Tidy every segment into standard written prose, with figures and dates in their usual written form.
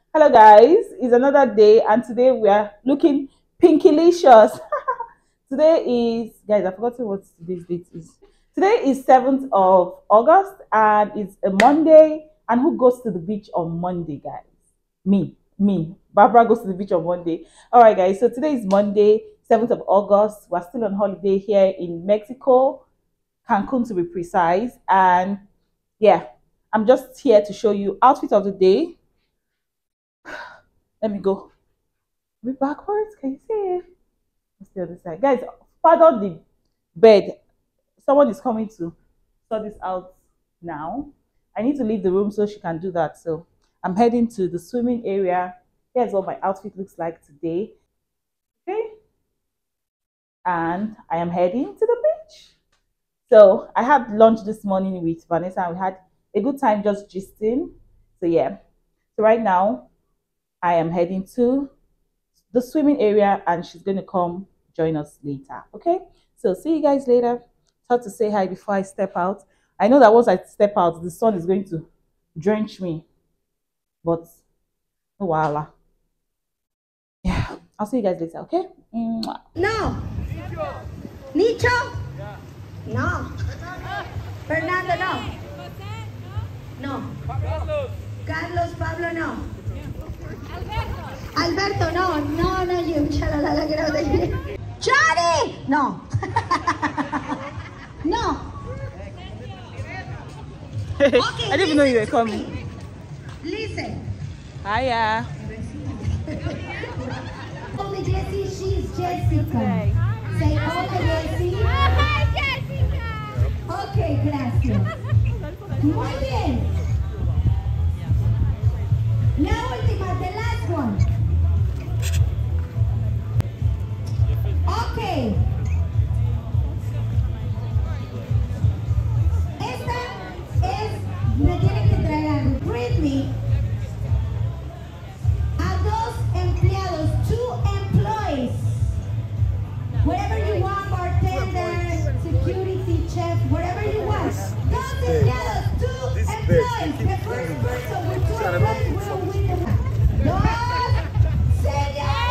Hello guys, it's another day and today we are looking pinkylicious. Today is, guys, I've forgotten what today's date is. Today is 7th of August and it's a Monday. And who goes to the beach on Monday, guys? Me. Barbara goes to the beach on Monday. All right, guys, so today is Monday, 7th of August. We're still on holiday here in Mexico, Cancun to be precise. And yeah, I'm just here to show you outfit of the day. Let me go a bit backwards. Can you see it? Let's the other side. Guys, pardon the bed. Someone is coming to sort this out now. I need to leave the room so she can do that. So I'm heading to the swimming area. Here's what my outfit looks like today. Okay. And I am heading to the beach. So I had lunch this morning with Vanessa and we had a good time just gisting. So yeah. So right now I am heading to the swimming area and she's going to come join us later. Okay, so see you guys later. Thought to say hi before I step out. I know that once I step out the sun is going to drench me, but no voila. Yeah, I'll see you guys later. Okay. No. Nicho? No. Fernando, no. No. Carlos, Pablo, no. Alberto, no, you. Johnny! No. No. Okay, I didn't even know you were coming. Listen. Hiya. Hola, Jessie, she's Jessica. Say hola, Jessie. Hi, Jessica. Okay, gracias. Muy bien. La última, the last one. Okay. Esta es, me tienen que traer with me a dos empleados, 2 employees. Whatever you want, bartender, security, chef, whatever you want. Dos empleados, 2 employees. The first person with 2 employees will win the match. Dos señores.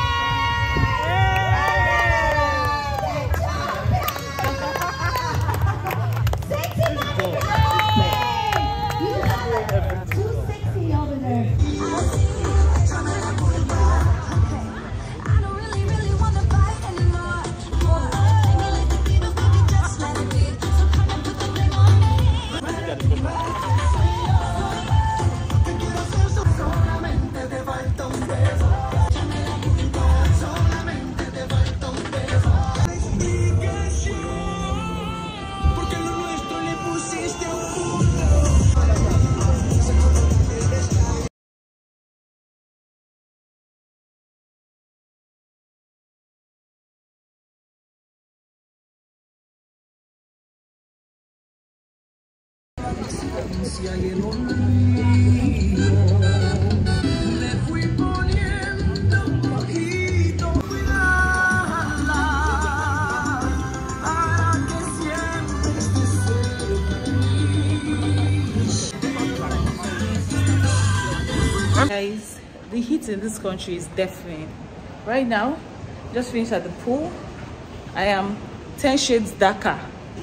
Guys, the heat in this country is deafening. Right now, just finished at the pool. I am 10 shades darker.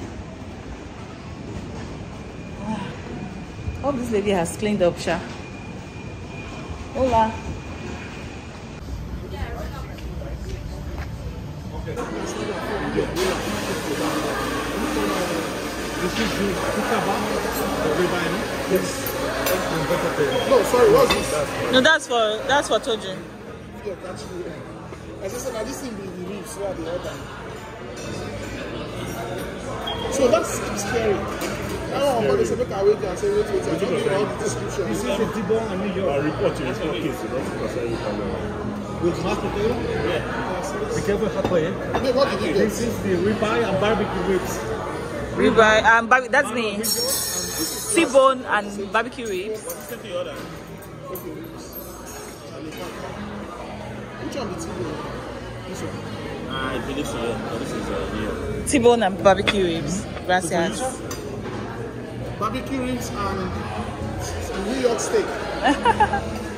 Hope this lady has cleaned up, Sha. Hola. This is the kebab that we buy, no? Yes. No, sorry, what's this? No, that's for Tojin. Yeah, actually, as I said, I just see the ribs where the other. So that's scary. Now I'm going to say, look away and say, wait, I don't know all the description. This is a T-bone and New York. I report to the case, With mashed potato? Yeah. Be careful, hot boy, eh? Hey, what did you get? This is the ribeye and barbecue ribs. Ribeye and barbecue. That's me. T-bone and barbecue ribs. Which one is T-bone? This one? I believe so, yeah. This is New York. T-bone and barbecue ribs. Gracias. Barbecue ribs and New York steak.